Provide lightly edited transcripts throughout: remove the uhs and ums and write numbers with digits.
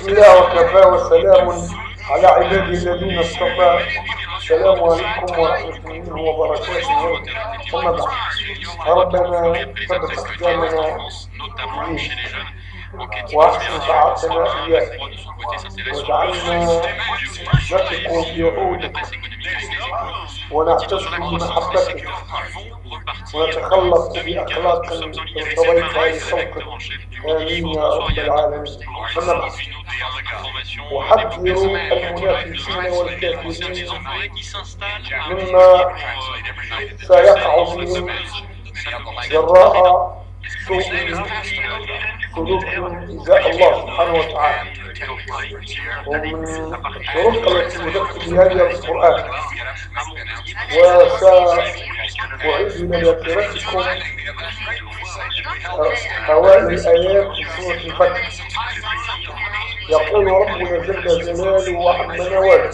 بسم الله وكفى وسلام على عباده الذين اصطفى. السلام عليكم ورحمة الله وبركاته. أما بعد، ربنا ثبت أقدامنا وأحسن طاعتنا إياك، واجعلنا نثق بعودك ونعتصم بمحبتك ونتخلق بأخلاق ارتضيتها لخلقك. آمين يا رب العالمين. أما بعد، أحذر المنافقين والكافرين مما سيقع بهم جراء سوء سلوكهم إزاء الله سبحانه وتعالى. ومن الطرق التي يذكر بها القرآن، وسأعيد لذاكرتكم أوائل الآيات في سورة الفتح. يقول ربنا جل جلاله وعم نواله: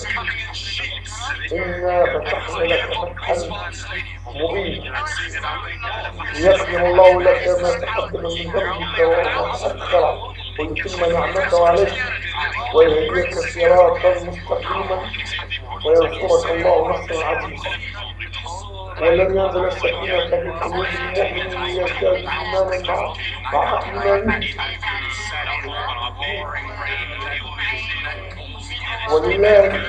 إنا فتحنا لك فتحا مبينا ليغفر الله لك ما تقدم من ذنبك وما تأخر ويتم نعمته عليك ويهديك صراطا مستقيما وينصرك الله نصرا عزيزا. ولن ينزل السكينة في قلوب المؤمنين ليزدادوا إيمانا مع إيمانهم. ولله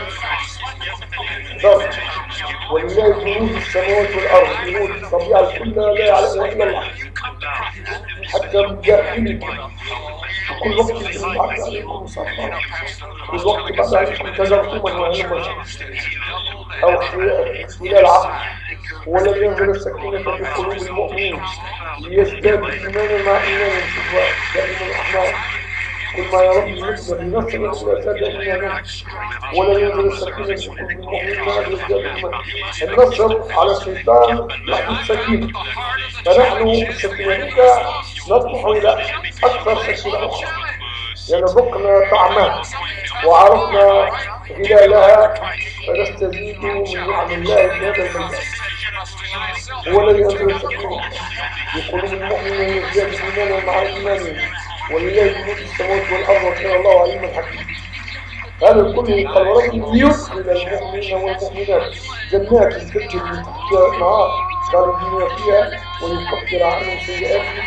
جنود السماوات والأرض، جنود الطبيعة كلها لا يعلمها إلا الله، حتى مجاهدكم في كل وقت بعد عليكم سلطان، كل وقت بعد عليكم تجرتم وعلم أو اختلال عقل. ولن ينزل السكينة في قلوب المؤمنين ليزدادوا إيمانا مع إيمانهم. دائما الأحمر كل ما يرد ينزل بنصر ولا زاد إيمانا. ولا ينزل السكينة في قلوب المؤمنين ليزدادوا إيمانا. النصر على الشيطان يحدث السكينة، فنحن بالسكينة نطمح إلى أكثر سكينة أخرى، لأن ذقنا طعمها وعرفنا هلالها، فنستزيد من نعم الله في هذا المجال. ولا ينزل السكينة في قلوب المؤمنين ليزدادوا إيمانا مع إيمانهم. ولله جنود السماوات والأرض وكان الله عليما حكيما. هذا الكل قال ربي يدخل المؤمنين والمؤمنات جنات تجري من تحتها الأنهار خالدين فيها ويكفر عنهم سيئاتهم،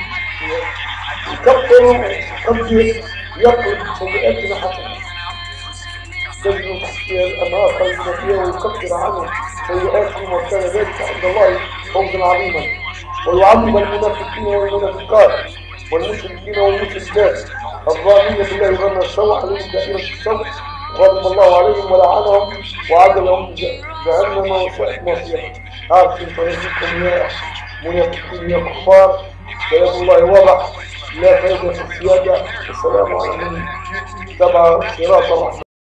يقلب سيئاتنا حسنة. تجري من تحتها الأنهار خالدين فيها ويكفر عنهم سيئاتهم، وكان ذلك عند الله فوزا عظيما. ويعذب المنافقين والمنافقات والمشركين والمشركات الظالمين بالله ظن السوء عليهم دائرة السوء، غضب الله عليهم ولعنهم وعد لهم جهنم وساءت مصيرا. عارفين فريقكم يا منافقين يا كفار، كلام الله واضح لا فائدة في السيادة. السلام على من تبع صراط الرحمن.